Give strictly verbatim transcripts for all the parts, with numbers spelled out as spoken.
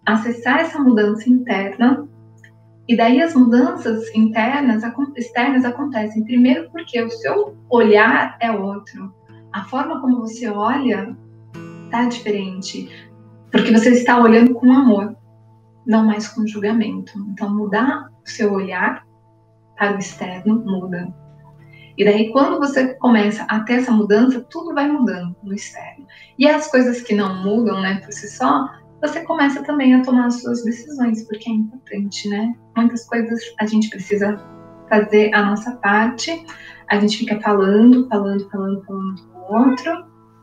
acessar essa mudança interna. E daí as mudanças internas, externas acontecem. Primeiro porque o seu olhar é outro. A forma como você olha está diferente. Porque você está olhando com amor, não mais com julgamento. Então mudar o seu olhar para o externo muda. E daí quando você começa a ter essa mudança, tudo vai mudando no externo. E as coisas que não mudam, né, por si só, você começa também a tomar as suas decisões, porque é importante, né? Muitas coisas a gente precisa fazer a nossa parte, a gente fica falando, falando, falando, falando com o outro,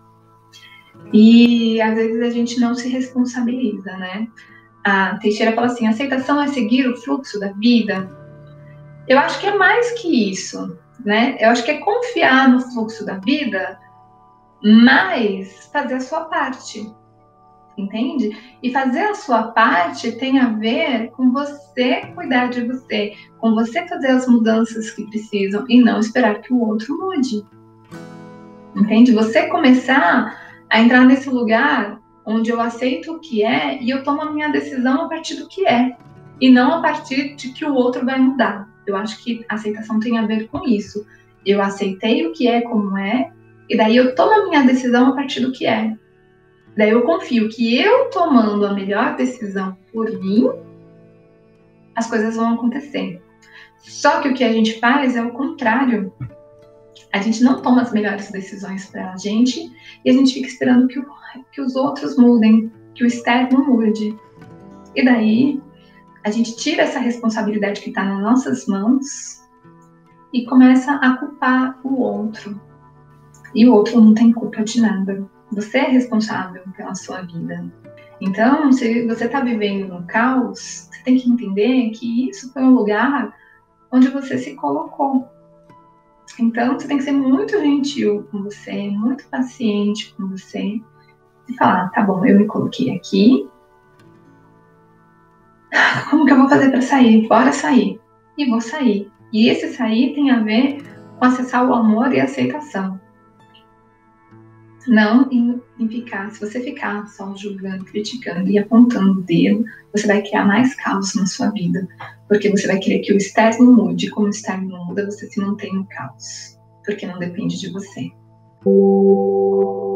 e às vezes a gente não se responsabiliza, né? A Teixeira fala assim, aceitação é seguir o fluxo da vida. Eu acho que é mais que isso, né? Eu acho que é confiar no fluxo da vida, mas fazer a sua parte. Entende? E fazer a sua parte tem a ver com você cuidar de você, com você fazer as mudanças que precisam e não esperar que o outro mude. Entende? Você começar a entrar nesse lugar onde eu aceito o que é e eu tomo a minha decisão a partir do que é e não a partir de que o outro vai mudar. Eu acho que a aceitação tem a ver com isso. Eu aceitei o que é como é e daí eu tomo a minha decisão a partir do que é. Daí eu confio que eu tomando a melhor decisão por mim, as coisas vão acontecer. Só que o que a gente faz é o contrário. A gente não toma as melhores decisões para a gente e a gente fica esperando que, o, que os outros mudem, que o externo mude. E daí a gente tira essa responsabilidade que está nas nossas mãos e começa a culpar o outro. E o outro não tem culpa de nada. Você é responsável pela sua vida. Então, se você está vivendo um caos, você tem que entender que isso foi um lugar onde você se colocou. Então, você tem que ser muito gentil com você, muito paciente com você. E falar, tá bom, eu me coloquei aqui. Como que eu vou fazer para sair? Bora sair. E vou sair. E esse sair tem a ver com acessar o amor e a aceitação. Não em, em ficar, se você ficar só julgando, criticando e apontando o dedo, você vai criar mais caos na sua vida, porque você vai querer que o externo mude, como o externo não muda, você se mantém no caos, porque não depende de você.